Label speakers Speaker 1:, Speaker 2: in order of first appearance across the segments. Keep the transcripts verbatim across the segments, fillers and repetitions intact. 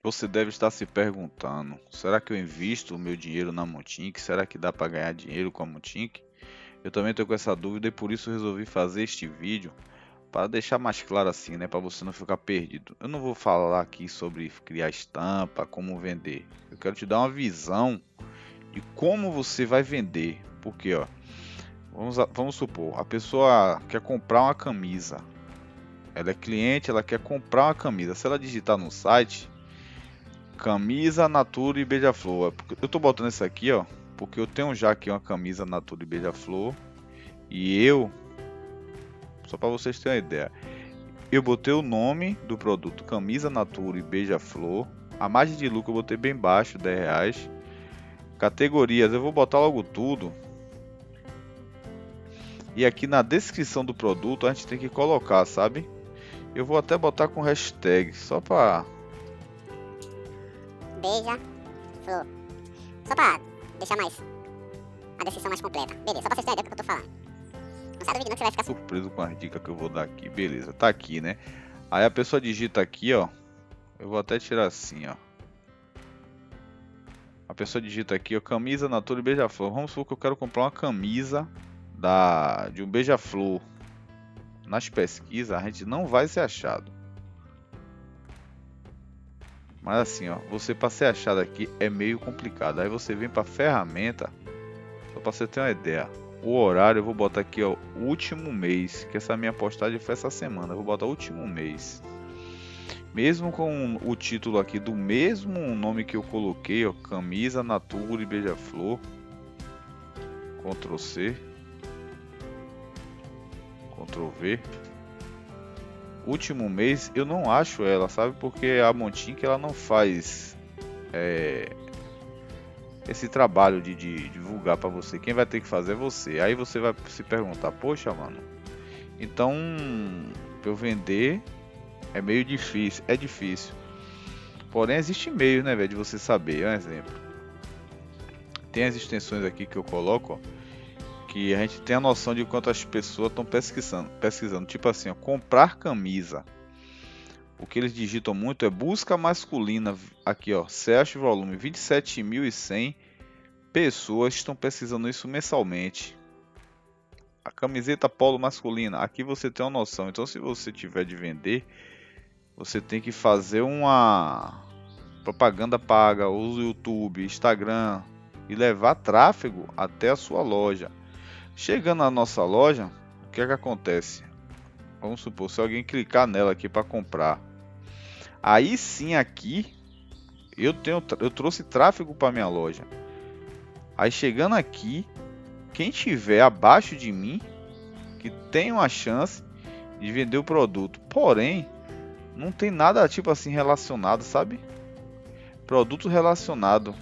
Speaker 1: Você deve estar se perguntando, será que eu invisto o meu dinheiro na Montink? Será que dá para ganhar dinheiro com a Montink? Eu também estou com essa dúvida e por isso resolvi fazer este vídeo para deixar mais claro assim, né, para você não ficar perdido. Eu não vou falar aqui sobre criar estampa, como vender. Eu quero te dar uma visão de como você vai vender. Porque, ó, vamos, vamos supor, a pessoa quer comprar uma camisa. Ela é cliente, ela quer comprar uma camisa. Se ela digitar no site camisa Natura e Beija-Flor, eu tô botando isso aqui, ó, porque eu tenho já aqui uma camisa Natura e Beija-Flor e eu, só para vocês terem uma ideia, eu botei o nome do produto camisa Natura e Beija-Flor, a margem de lucro eu botei bem baixo, dez reais, categorias eu vou botar logo tudo, e aqui na descrição do produto a gente tem que colocar, sabe? Eu vou até botar com hashtag, só para
Speaker 2: Beija-Flor. Só pra deixar mais a descrição mais completa. Beleza, só pra vocês terem ideia do que eu tô falando. Não sai do vídeo não que você vai ficar
Speaker 1: surpreso com as dicas que eu vou dar aqui. Beleza, tá aqui, né? Aí a pessoa digita aqui, ó. Eu vou até tirar assim, ó. A pessoa digita aqui, ó, camisa Natura e Beija-Flor. Vamos supor que eu quero comprar uma camisa da de um Beija-Flor. Nas pesquisas a gente não vai ser achado. Mas assim, ó, você para ser achado aqui é meio complicado. Aí você vem para ferramenta, só para você ter uma ideia. O horário eu vou botar aqui, ó, último mês, que essa minha postagem foi essa semana. Eu vou botar último mês. Mesmo com o título aqui do mesmo nome que eu coloquei, ó, camisa Natura e Beija-Flor. Ctrl C. Ctrl V. Último mês eu não acho ela, sabe? Porque a Montink ela não faz é, esse trabalho de, de divulgar para você. Quem vai ter que fazer é você. Aí você vai se perguntar, poxa, mano, então pra eu vender é meio difícil. É difícil. Porém existe meio, né, velho, de você saber. Um exemplo. Tem as extensões aqui que eu coloco, ó, que a gente tem a noção de quantas pessoas estão pesquisando, pesquisando, tipo assim, ó, comprar camisa. O que eles digitam muito é busca masculina, aqui ó, search volume, vinte e sete mil e cem pessoas estão pesquisando isso mensalmente. A camiseta polo masculina, aqui você tem uma noção. Então se você tiver de vender, você tem que fazer uma propaganda paga, usa o YouTube, Instagram e levar tráfego até a sua loja. Chegando na nossa loja, o que é que acontece? Vamos supor, se alguém clicar nela aqui para comprar, aí sim aqui eu tenho, eu trouxe tráfego para minha loja. Aí chegando aqui, quem tiver abaixo de mim, que tem uma chance de vender o produto, porém não tem nada tipo assim relacionado, sabe? Produto relacionado.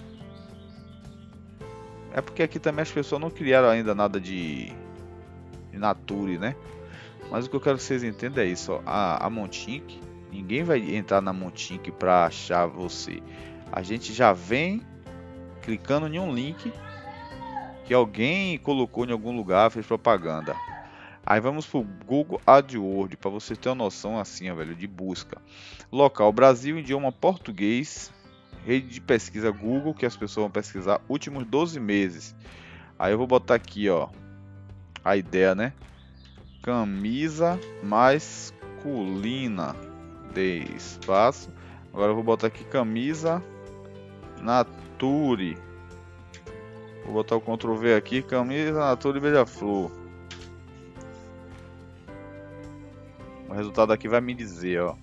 Speaker 1: É porque aqui também as pessoas não criaram ainda nada de, de Nature, né? Mas o que eu quero que vocês entendam é isso, ó. A, a Montink, ninguém vai entrar na Montink para achar você. A gente já vem clicando em um link que alguém colocou em algum lugar, fez propaganda. Aí vamos pro Google AdWords para você ter uma noção assim, ó, velho, de busca. Local Brasil, idioma português. Rede de pesquisa Google, que as pessoas vão pesquisar últimos doze meses. Aí eu vou botar aqui, ó, a ideia, né? Camisa masculina de espaço. Agora eu vou botar aqui camisa Nature. Vou botar o Ctrl V aqui, camisa Nature e Beija-Flor. O resultado aqui vai me dizer, ó.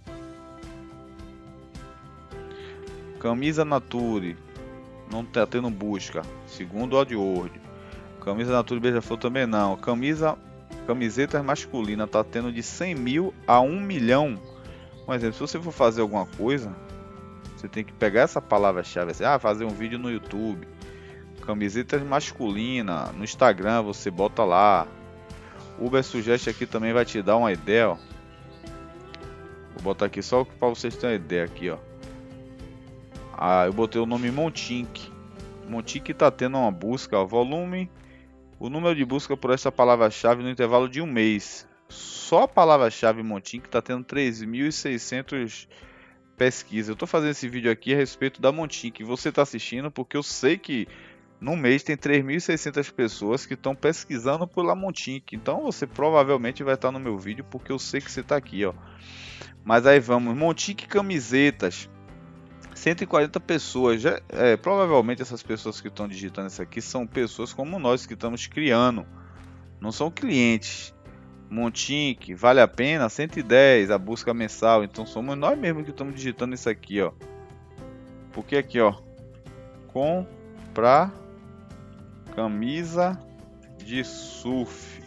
Speaker 1: Camisa Nature, não tá tendo busca, segundo o AdWords. Camisa Nature Beija-Flor também não. Camisa, camisetas masculina tá tendo de cem mil a um milhão. Um exemplo, se você for fazer alguma coisa, você tem que pegar essa palavra-chave, assim, ah, fazer um vídeo no YouTube. Camisetas masculina, no Instagram você bota lá. Uber Suggest aqui também vai te dar uma ideia, ó. Vou botar aqui só para vocês terem uma ideia aqui, ó. Ah, eu botei o nome Montink. Montink está tendo uma busca, ó, volume, o número de busca por essa palavra-chave no intervalo de um mês. Só a palavra-chave Montink está tendo três mil e seiscentos pesquisa. Eu tô fazendo esse vídeo aqui a respeito da Montink, que você tá assistindo, porque eu sei que no mês tem três mil e seiscentas pessoas que estão pesquisando pela Montink. Então você provavelmente vai estar no meu vídeo, porque eu sei que você tá aqui, ó. Mas aí vamos, Montink camisetas. cento e quarenta pessoas, já, é, provavelmente essas pessoas que estão digitando isso aqui são pessoas como nós que estamos criando, não são clientes. Montink, vale a pena, cento e dez a busca mensal, então somos nós mesmos que estamos digitando isso aqui, ó. Porque aqui, ó, comprar camisa de surf.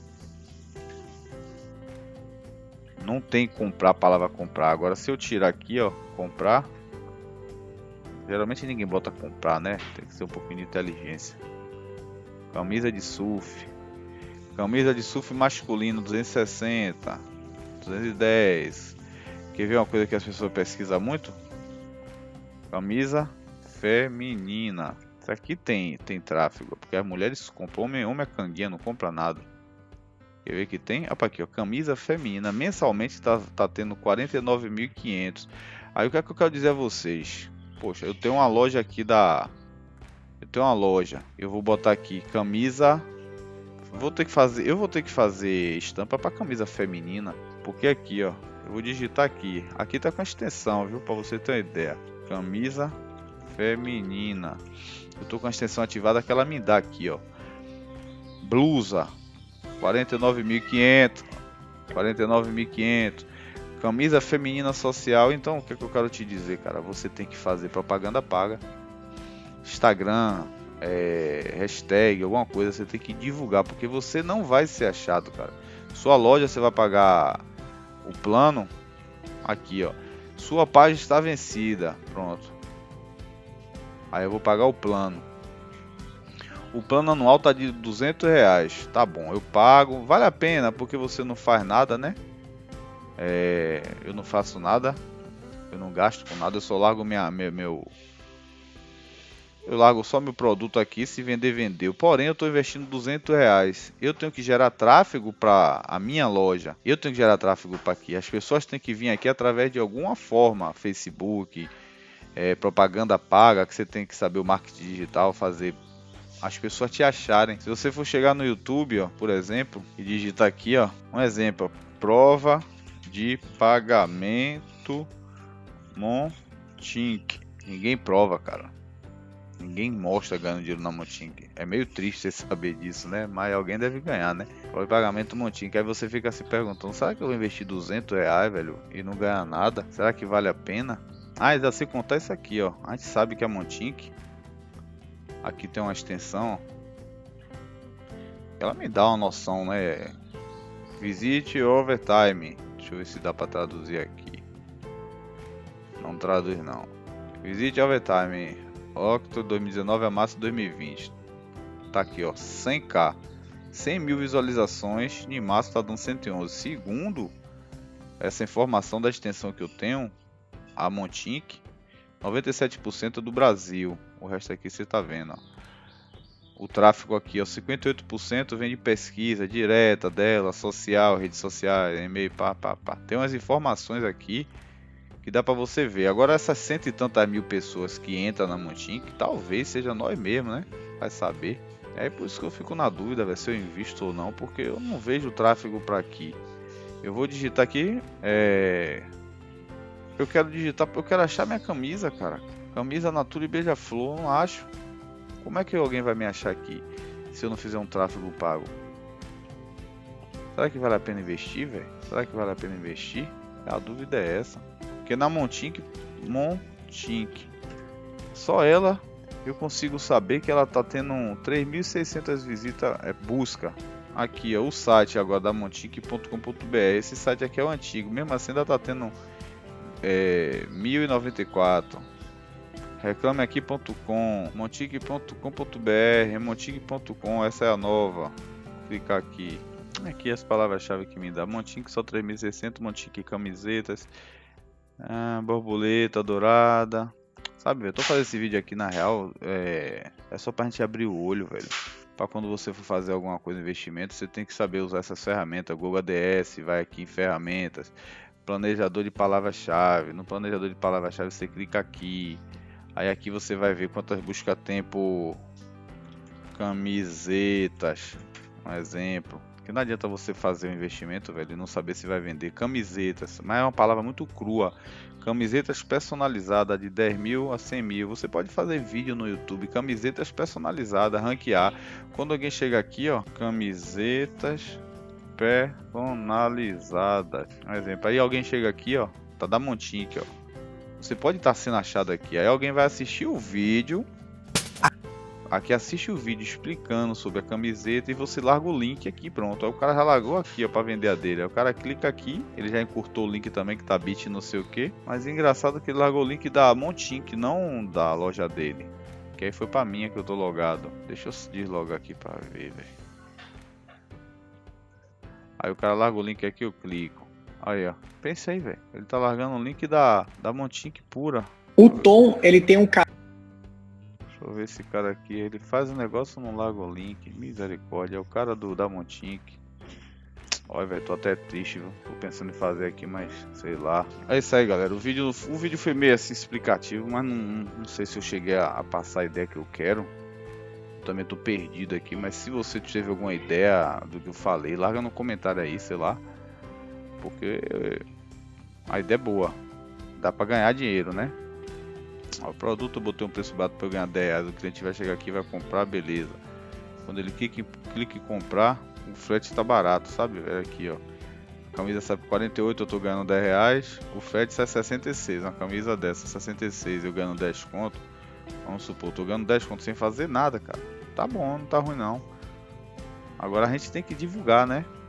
Speaker 1: Não tem comprar, a palavra comprar. Agora se eu tirar aqui, ó, comprar, geralmente ninguém bota comprar, né? Tem que ser um pouquinho de inteligência. Camisa de surf. Camisa de surf masculino, duzentos e sessenta. duzentos e dez. Quer ver uma coisa que as pessoas pesquisam muito? Camisa feminina. Isso aqui tem, tem tráfego. Porque as mulheres compram. Homem, homem é canguinha, não compra nada. Quer ver que tem? Opa, aqui, ó. Camisa feminina. Mensalmente está tá tendo quarenta e nove mil e quinhentos. Aí o que é que eu quero dizer a vocês? Poxa, eu tenho uma loja aqui da... Eu tenho uma loja. Eu vou botar aqui camisa... Vou ter que fazer... Eu vou ter que fazer estampa para camisa feminina. Porque aqui, ó. Eu vou digitar aqui. Aqui tá com a extensão, viu? Para você ter uma ideia. Camisa feminina. Eu tô com a extensão ativada que ela me dá aqui, ó. Blusa. quarenta e nove mil e quinhentos. quarenta e nove mil e quinhentos. Camisa feminina social. Então, o que, é que eu quero te dizer, cara? Você tem que fazer propaganda paga. Instagram, é, hashtag, alguma coisa. Você tem que divulgar, porque você não vai ser achado, cara. Sua loja, você vai pagar o plano. Aqui, ó. Sua página está vencida. Pronto. Aí eu vou pagar o plano. O plano anual tá de duzentos reais. Tá bom, eu pago. Vale a pena, porque você não faz nada, né? É, eu não faço nada, eu não gasto com nada, eu só largo minha, meu, meu eu largo só meu produto aqui, se vender, vendeu. Porém, eu estou investindo duzentos reais. Eu tenho que gerar tráfego para a minha loja. Eu tenho que gerar tráfego para aqui. As pessoas têm que vir aqui através de alguma forma, Facebook, é, propaganda paga, que você tem que saber o marketing digital, fazer as pessoas te acharem. Se você for chegar no YouTube, ó, por exemplo, e digitar aqui, ó, um exemplo, ó, prova de pagamento Montink. Ninguém prova, cara. Ninguém mostra ganhando dinheiro na Montink. É meio triste você saber disso, né? Mas alguém deve ganhar, né? Prova de pagamento Montink. Aí você fica se perguntando, será que eu vou investir duzentos reais, velho, e não ganhar nada? Será que vale a pena? Ah, ainda se contar isso aqui, ó. A gente sabe que a Montink, aqui tem uma extensão, ela me dá uma noção, né? Visite overtime. Deixa eu ver se dá para traduzir aqui. Não traduz não. Visite overtime. Octo dois mil e dezenove a março de dois mil e vinte. Tá aqui, ó. cem k. cem mil visualizações. Em março tá dando cento e onze. Segundo essa informação da extensão que eu tenho, a Montink, noventa e sete por cento do Brasil. O resto aqui você tá vendo, ó. O tráfego aqui, ó, cinquenta e oito por cento vem de pesquisa direta dela, social, redes sociais, e-mail, pá, pá, pá. Tem umas informações aqui que dá para você ver. Agora essas cento e tantas mil pessoas que entram na Montink, talvez seja nós mesmos, né? Vai saber. É por isso que eu fico na dúvida, véio, se eu invisto ou não, porque eu não vejo tráfego para aqui. Eu vou digitar aqui, é... eu quero digitar, eu quero achar minha camisa, cara. Camisa Natura e Beija-Flor, não acho. Como é que alguém vai me achar aqui se eu não fizer um tráfego pago? Será que vale a pena investir, velho? Será que vale a pena investir? A dúvida é essa. Porque na Montink, Montink, só ela eu consigo saber que ela tá tendo três mil e seiscentas visitas, é, busca. Aqui, ó, o site agora da montink ponto com ponto br. Esse site aqui é o antigo, mesmo assim ainda tá tendo é, mil e noventa e quatro. Reclame aqui ponto com, montink ponto com ponto br, montink ponto com, essa é a nova. Vou clicar aqui. Aqui as palavras-chave que me dá. Montink só três mil e seiscentos, Montink camisetas, ah, borboleta dourada. Sabe, eu tô fazendo esse vídeo aqui na real, é, é só pra gente abrir o olho, velho. Pra quando você for fazer alguma coisa, investimento, você tem que saber usar essas ferramentas. Google A D S, vai aqui em ferramentas, planejador de palavra-chave. No planejador de palavra-chave você clica aqui. Aí aqui você vai ver quantas busca tempo camisetas, um exemplo. Que não adianta você fazer um investimento, velho, e não saber se vai vender camisetas, mas é uma palavra muito crua. Camisetas personalizadas de dez mil a cem mil. Você pode fazer vídeo no YouTube, camisetas personalizadas, ranquear. Quando alguém chega aqui, ó, camisetas personalizadas, um exemplo. Aí alguém chega aqui, ó, tá da Montink, ó. Você pode estar sendo achado aqui. Aí alguém vai assistir o vídeo. Aqui assiste o vídeo explicando sobre a camiseta e você larga o link aqui, pronto. Aí o cara já largou aqui, ó, para vender a dele. Aí o cara clica aqui, ele já encurtou o link também que tá bit não sei o que. Mas é engraçado que ele largou o link da Montink, não da loja dele. Que aí foi pra minha que eu tô logado. Deixa eu deslogar aqui pra ver, velho. Aí o cara larga o link aqui, eu clico. Aí, ó. Pensa aí, velho. Ele tá largando o link da, da Montink pura.
Speaker 3: O Tom, ele tem um cara.
Speaker 1: Deixa eu ver esse cara aqui, ele faz um negócio no Lago Link, misericórdia, é o cara do da Montink. Olha, velho, tô até triste, viu? Tô pensando em fazer aqui, mas sei lá. É isso aí, galera, o vídeo, o vídeo foi meio assim explicativo, mas não, não sei se eu cheguei a, a passar a ideia que eu quero. Também tô perdido aqui, mas se você teve alguma ideia do que eu falei, larga no comentário aí, sei lá. Porque a ideia é boa, dá pra ganhar dinheiro, né? O produto eu botei um preço barato para eu ganhar dez reais. O cliente vai chegar aqui e vai comprar, beleza. Quando ele clica em, clica em comprar, o frete está barato, sabe? É aqui, ó. A camisa sai por quarenta e oito, eu tô ganhando dez reais. O frete sai sessenta e seis. Uma camisa dessa, sessenta e seis, eu ganhando dez conto. Vamos supor, eu tô ganhando dez conto sem fazer nada, cara. Tá bom, não tá ruim não. Agora a gente tem que divulgar, né?